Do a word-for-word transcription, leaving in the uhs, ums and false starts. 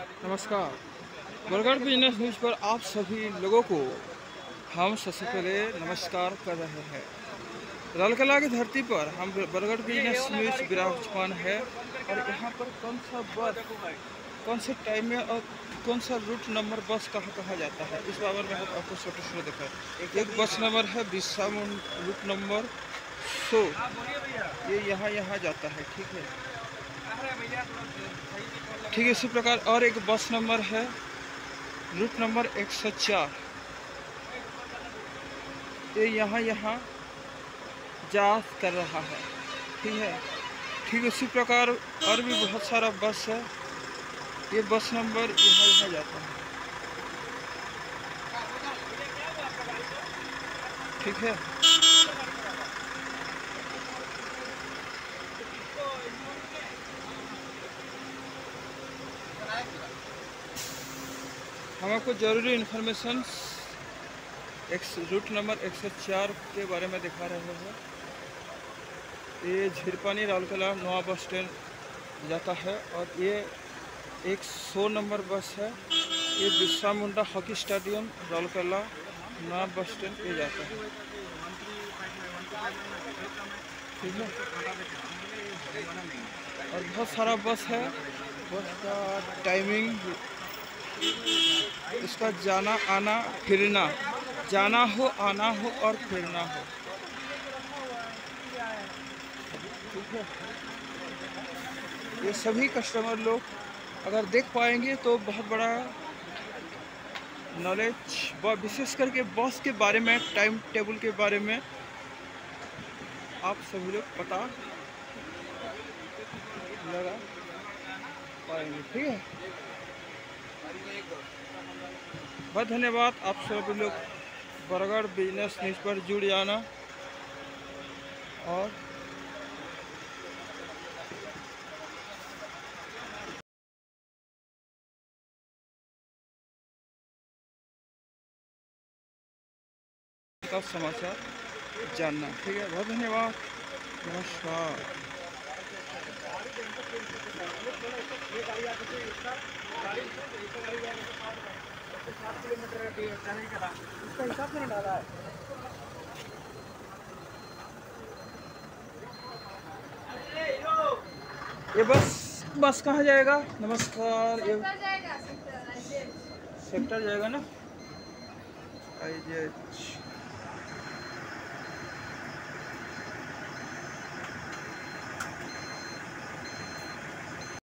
नमस्कार। Bargarh business news पर आप सभी लोगों को हम सबसे पहले नमस्कार कर रहे हैं। लालकिला की धरती पर हम बरगढ़ बिजनेस न्यूज़ विराजमान है और यहाँ पर कौन सा बस कौन से टाइम में और कौन सा रूट नंबर बस कहाँ कहाँ जाता है इस बारे में हम आपको छोटे छोटे दिखाएं। एक बस नंबर है बिरसा मुंडा रूट नंबर सो, ये यहाँ यहाँ जाता है। ठीक है ठीक है इसी प्रकार और एक बस नंबर है रूट नंबर एक सौ चार, ये यहाँ यहाँ जा कर रहा है। ठीक है ठीक इसी प्रकार और भी बहुत सारा बस है, ये बस नंबर यहाँ यहाँ जाता है। ठीक है हम आपको ज़रूरी इन्फॉर्मेशन एक रूट नंबर एक सौ चार के बारे में दिखा रहे हैं। ये झिरपानी राउरकेला नवा बस स्टैंड जाता है और ये एक सौ नंबर बस है, ये बिरसा मुंडा हॉकी स्टेडियम राउरकेला नवा बस स्टैंड ये जाता है। ठीक है और बहुत सारा बस है, बस का टाइमिंग इसका जाना आना फिरना, जाना हो आना हो और फिरना हो। ठीक है ये सभी कस्टमर लोग अगर देख पाएंगे तो बहुत बड़ा नॉलेज व विशेष करके बस के बारे में, टाइम टेबल के बारे में आप सभी लोग पता लगा पाएंगे। ठीक है बहुत धन्यवाद आप सभी लोग बरगढ़ बिजनेस न्यूज़ पर जुड़ जाना और का समाचार जानना। ठीक है बहुत धन्यवाद, नमस्कार। ये बस बस कहाँ जाएगा? नमस्कार, ये सेक्टर जाएगा ना। आई